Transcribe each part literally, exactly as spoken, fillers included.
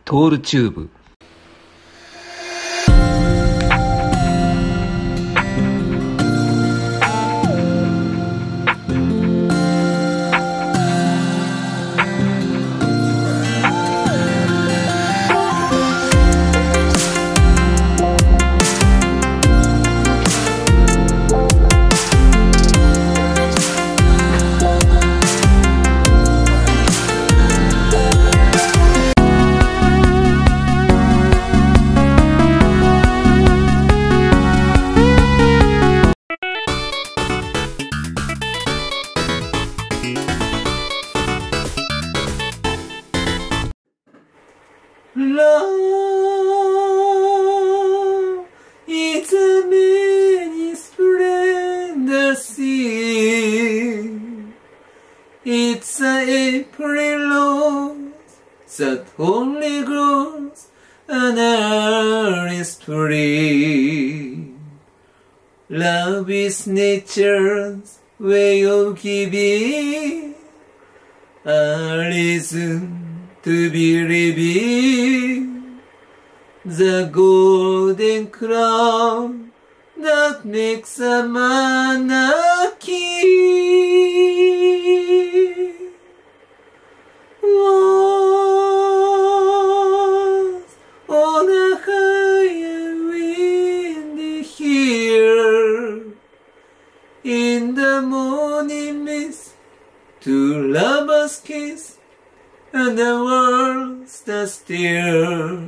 トールチューブ。 Love is a many splendor sea. It's an April rose that only grows an early spring. Love is nature's way of giving a reason to be revealed, the golden crown that makes a man a king. Was on a higher windy hill, in the morning mist, two lovers kiss, and the world stands still.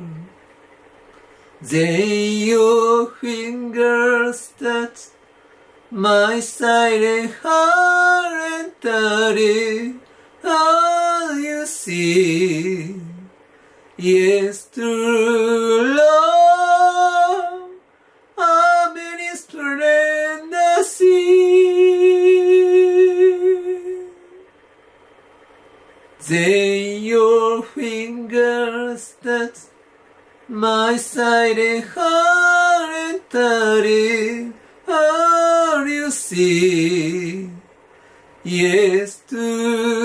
Then your fingers touch my silent heart and darling, all you see, yes, true love, a many splendor sea. Then your fingers touch my silent heart and darling, all you see, yes, true